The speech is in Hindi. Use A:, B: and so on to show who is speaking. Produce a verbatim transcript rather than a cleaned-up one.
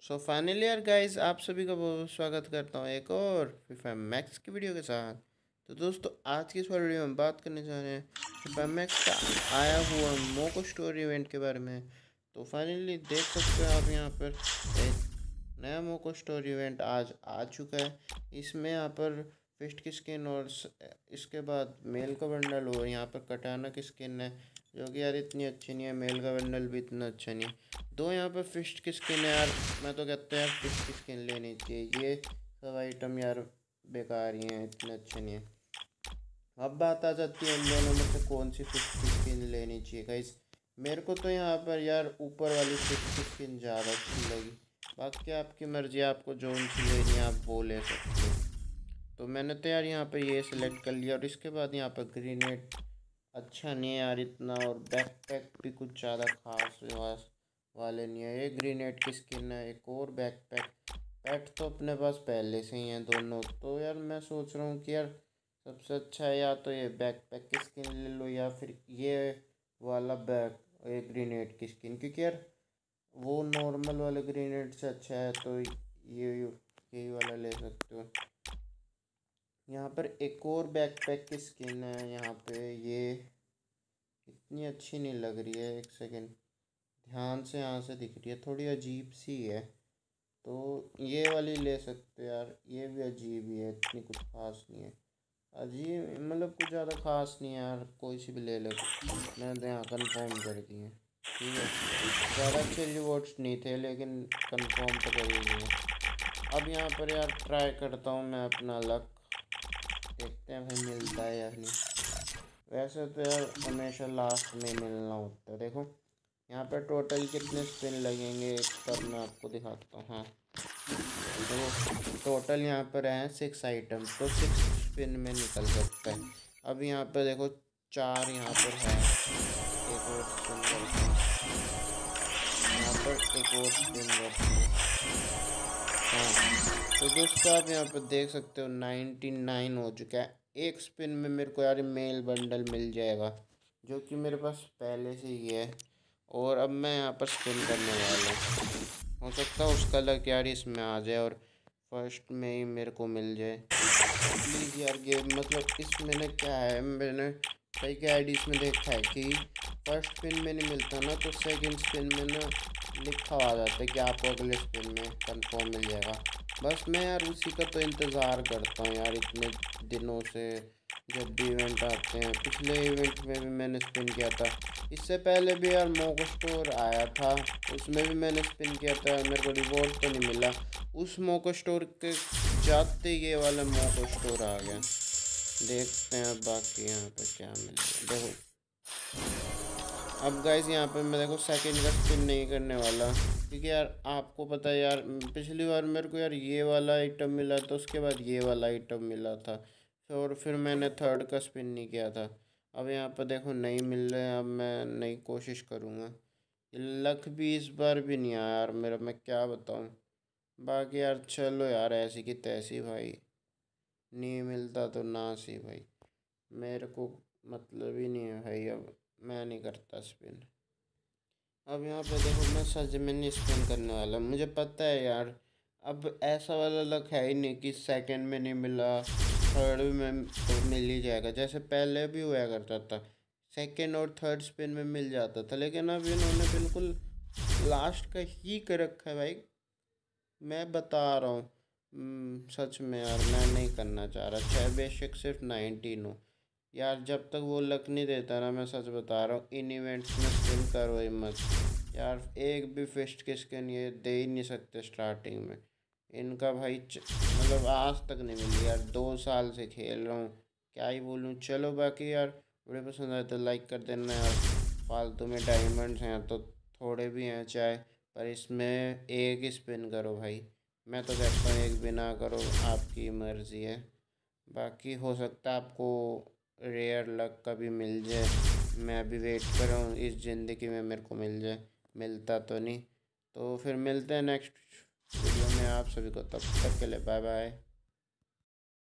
A: सो फाइनली यार गाइस, आप सभी का बहुत स्वागत करता हूँ एक और फीफा मैक्स की वीडियो के साथ। तो दोस्तों, आज की इस वीडियो में हम बात करने जा रहे हैं फीफा मैक्स का आया हुआ मोको स्टोर इवेंट के बारे में। तो फाइनली देख सकते हो आप यहाँ पर एक नया मोको स्टोर इवेंट आज आ चुका है। इसमें यहाँ पर फिस्ट की स्किन और इसके बाद मेल का बंडल और यहाँ पर कटाना की स्किन है, जो कि यार इतनी अच्छी नहीं है। मेल का बंडल भी इतना अच्छा नहीं है। दो यहाँ पर फिस्ट की स्किन है यार, मैं तो कहता हूँ यार फिस्ट की स्किन लेनी चाहिए। ये सब आइटम यार बेकार ही हैं, इतने अच्छे नहीं है। अब बात आ जाती है इन दोनों में से कौन सी फिस्ट की स्किन लेनी चाहिए गाइस। मेरे को तो यहाँ पर यार ऊपर वाली फिस्ट की स्किन ज़्यादा अच्छी लगी। बाकी आपकी मर्जी, आपको जो सी लेनी है आप वो ले सकते हो। तो मैंने तो यार यहाँ पर ये सिलेक्ट कर लिया। और इसके बाद यहाँ पर ग्रेनेड अच्छा नहीं है यार इतना, और बैकपैक भी कुछ ज़्यादा खास वास वाले नहीं है। ये ग्रेनेड की स्किन है, एक और बैकपैक। पैट तो अपने पास पहले से ही हैं दोनों। तो यार मैं सोच रहा हूँ कि यार सबसे अच्छा है या तो ये बैकपैक की स्किन ले लो या फिर ये वाला बैक ये ग्रेनेड की स्किन, क्योंकि यार वो नॉर्मल वाले ग्रेनेड से अच्छा है। तो ये यही वाला ले सकते हो। यहाँ पर एक और बैकपैक की स्किन है यहाँ पे, ये इतनी अच्छी नहीं लग रही है। एक सेकेंड, ध्यान से यहाँ से दिख रही है, थोड़ी अजीब सी है। तो ये वाली ले सकते हो यार, ये भी अजीब ही है, इतनी कुछ खास नहीं है। अजीब मतलब कुछ ज़्यादा खास नहीं है यार, कोई सी भी ले लो। मैंने तो यहाँ कन्फर्म कर दी है, ठीक है। ज़्यादा अच्छे रिवॉर्ड्स नहीं थे लेकिन कन्फर्म तो कर ही दिए। अब यहाँ पर यार ट्राई करता हूँ मैं अपना लक, देखते हैं भाई मिलता है या नहीं। वैसे तो यार हमेशा लास्ट में मिलना होता है। देखो यहाँ पर टोटल कितने स्पिन लगेंगे तब मैं आपको दिखाता हूँ। हाँ देखो, टोटल यहाँ पर हैं सिक्स आइटम, तो सिक्स स्पिन में निकल सकता है। अब यहाँ पर देखो चार यहाँ पर है, एक और स्पिन करते हैं। यहाँ पर एक और स्पिन करते हैं। हाँ तो दोस्तों, आप यहाँ पर देख सकते हो नाइन्टी नाइन हो चुका है। एक स्पिन में मेरे को यार मेल बंडल मिल जाएगा, जो कि मेरे पास पहले से ही है। और अब मैं यहाँ पर स्पिन करने वाला हूँ, हो सकता है उसका लक यार इसमें आ जाए और फर्स्ट में ही मेरे को मिल जाए। प्लीज़ यार गेम मतलब इसमें ना क्या है, मैंने कई के आईडीज़ में देखा है कि फर्स्ट स्पिन में नहीं मिलता ना, तो सेकंड स्पिन में ना लिखा आ जाता है कि आपको अगले स्पिन में कंफर्म मिल जाएगा। बस मैं यार उसी का तो इंतज़ार करता हूँ यार इतने दिनों से। जब भी इवेंट आते हैं, पिछले इवेंट में भी मैंने स्पिन किया था, इससे पहले भी यार मोको स्टोर आया था, उसमें भी मैंने स्पिन किया था, मेरे को रिवॉर्ड तो नहीं मिला। उस मोको स्टोर के जाते ये वाला मोको स्टोर आ गया। देखते हैं अब बाकी यहाँ पे क्या मिलेगा। देखो अब गाइस यहाँ पे मैं देखो सेकंड का स्पिन नहीं करने वाला, क्योंकि यार आपको पता है यार पिछली बार मेरे को यार ये वाला आइटम मिला था, उसके बाद ये वाला आइटम मिला था, और फिर मैंने थर्ड का स्पिन नहीं किया था। अब यहाँ पर देखो नहीं मिल रहे हैं, अब मैं नई कोशिश करूँगा। लक भी इस बार भी नहीं आया यार मेरा, मैं क्या बताऊँ। बाकी यार चलो यार ऐसी की तैसी भाई, नहीं मिलता तो ना सी भाई, मेरे को मतलब ही नहीं है भाई। अब मैं नहीं करता स्पिन। अब यहाँ पे देखो मैं सच में नहीं स्पिन करने वाला, मुझे पता है यार अब ऐसा वाला लक है ही नहीं कि सेकंड में नहीं मिला थर्ड में तो मिल ही जाएगा, जैसे पहले भी हुआ करता था। सेकंड और थर्ड स्पिन में मिल जाता था, लेकिन अब इन्होंने बिल्कुल लास्ट का ही कर रखा है भाई। मैं बता रहा हूँ हम्म, सच में यार मैं नहीं करना चाह रहा, चाहे बेशक सिर्फ नाइनटीन हो यार। जब तक वो लक नहीं देता ना, मैं सच बता रहा हूँ इन इवेंट्स में स्पिन करो ही मत यार। एक भी फिस्ट की स्किन ये दे ही नहीं सकते स्टार्टिंग में इनका भाई, मतलब आज तक नहीं मिली यार, दो साल से खेल रहा हूँ, क्या ही बोलूँ। चलो बाकी यार वीडियो पसंद आए तो लाइक कर देना यार। फालतू में डायमंड्स हैं तो थोड़े भी हैं चाहे, पर इसमें एक ही स्पिन करो भाई। मैं तो कहता हूँ एक भी ना करो, आपकी मर्ज़ी है। बाकी हो सकता है आपको रेयर लक कभी मिल जाए, मैं अभी वेट कर रहा हूँ इस ज़िंदगी में मेरे को मिल जाए, मिलता तो नहीं। तो फिर मिलते हैं नेक्स्ट वीडियो में आप सभी को, तब तक के लिए बाय बाय।